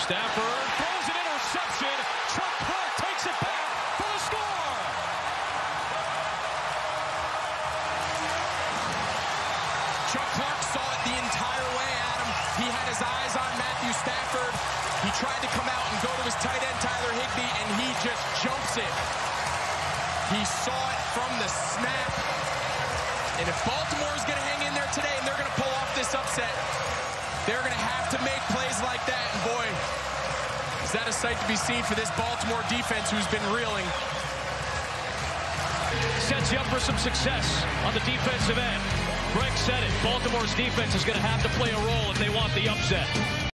Stafford throws an interception. Chuck Clark takes it back for the score. Chuck Clark saw it the entire way, Adam. He had his eyes on Matthew Stafford. He tried to come out and go to his tight end, Tyler Higbee, and he just jumps it. He saw it from the snap. And if Baltimore is going to hang in there today and they're going to pull off this upset, they're going to have to make plays like that. And boy, is that a sight to be seen for this Baltimore defense who's been reeling. Sets you up for some success on the defensive end. Greg said it. Baltimore's defense is going to have to play a role if they want the upset.